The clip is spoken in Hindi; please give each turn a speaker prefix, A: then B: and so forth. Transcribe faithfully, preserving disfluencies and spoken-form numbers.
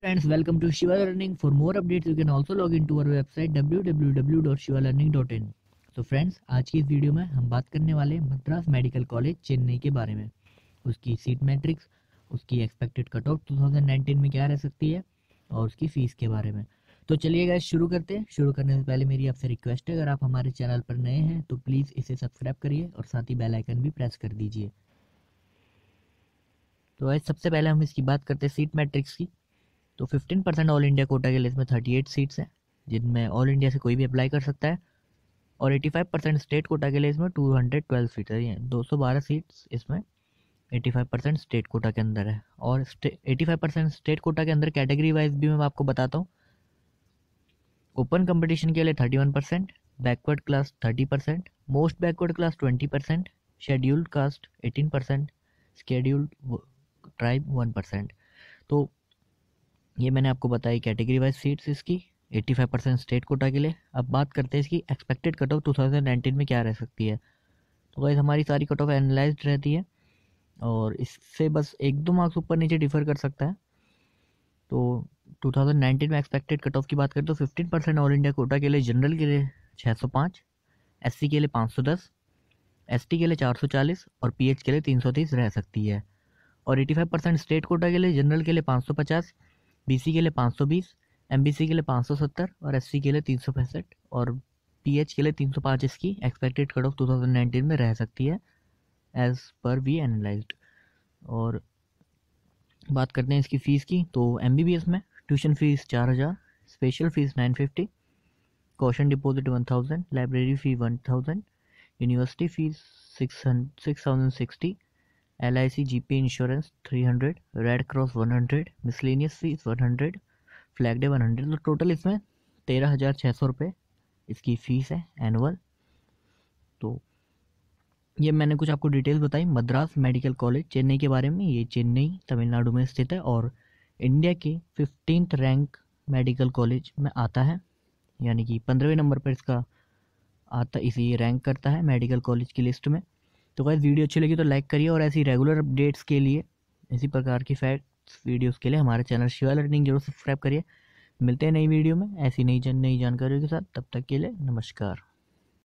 A: Friends, welcome to Shiva Learning. For more updates, you can also log into our website w w w dot shiva learning dot in. तो फ्रेंड्स, आज की इस वीडियो में हम बात करने वाले हैं मद्रास मेडिकल कॉलेज चेन्नई के बारे में, उसकी सीट मैट्रिक्स, उसकी एक्सपेक्टेड कट ऑफ दो हज़ार उन्नीस में क्या रह सकती है और उसकी फ़ीस के बारे में। तो चलिए गाइस, शुरू करते हैं। शुरू करने से पहले मेरी आपसे रिक्वेस्ट है, अगर आप हमारे चैनल पर नए हैं तो प्लीज़ इसे सब्सक्राइब करिए और साथ ही बेल आइकन भी प्रेस कर दीजिए। तो गाइस, सबसे पहले हम इसकी बात करते हैं सीट मैट्रिक्स की। तो fifteen percent all India quota के लिए इसमें थर्टी एट सीट्स हैं, जिनमें ऑल इंडिया से कोई भी अप्लाई कर सकता है। और eighty five percent state quota के लिए इसमें टू हंड्रेड ट्वेल्व सीट्स हैं, दो सौ बारह सीट्स इसमें eighty five percent state quota के अंदर है। और eighty five percent state quota के अंदर कैटेगरी वाइज भी मैं आपको बताता हूँ। ओपन कंपटीशन के लिए thirty one percent, backward class thirty percent, most backward class twenty percent, scheduled caste eighteen percent, scheduled tribe one percent. तो ये मैंने आपको बताई कैटेगरी वाइज सीट्स इसकी eighty five percent state quota के लिए। अब बात करते हैं इसकी expected cut off two thousand nineteen में क्या रह सकती है। तो गाइस, हमारी सारी कट ऑफ एनालाइज्ड रहती है और इससे बस एक दो मार्क्स ऊपर नीचे डिफर कर सकता है। तो टू थाउजेंड नाइनटीन में एक्सपेक्टेड कट ऑफ की बात करें तो fifteen percent all India quota के लिए जनरल के लिए छः सौ पाँच, एससी के लिए पाँच सौ दस, एसटी के लिए चार सौ चालीस और पीएच के लिए तीन सौ तीस रह सकती है। और eighty five percent state quota के लिए जनरल के लिए पाँच सौ पचास, बीसी के लिए पाँच सौ बीस, एमबीसी के लिए पाँच सौ सत्तर और एससी के लिए तीन सौ पैंसठ और पीएच के लिए तीन सौ पाँच इसकी expected cut off two thousand nineteen में रह सकती है एज पर वी एनालाइज्ड। और बात करते हैं इसकी फ़ीस की। तो एमबीबीएस में ट्यूशन फीस चार हज़ार, special fees nine fifty, caution deposit one thousand, library fee one thousand, university fees six six thousand sixty, L I C G P insurance three hundred, red cross one hundred, miscellaneous fees one hundred, flag day one hundred. तो टोटल इसमें तेरह हज़ार छः सौ रुपये इसकी फ़ीस है एनुअल। तो ये मैंने कुछ आपको डिटेल्स बताई मद्रास मेडिकल कॉलेज चेन्नई के बारे में। ये चेन्नई तमिलनाडु में स्थित है और इंडिया के फिफ्टींथ रैंक मेडिकल कॉलेज में आता है, यानी कि पंद्रहवें नंबर पर इसका आता इसी रैंक करता है मेडिकल कॉलेज की लिस्ट में। तो गाइस, वीडियो अच्छी लगी तो लाइक करिए और ऐसी रेगुलर अपडेट्स के लिए, इसी प्रकार की फैक्ट्स वीडियोस के लिए हमारे चैनल शिवा लर्निंग जरूर सब्सक्राइब करिए। मिलते हैं नई वीडियो में ऐसी नई जन नई जानकारियों के साथ। तब तक के लिए नमस्कार।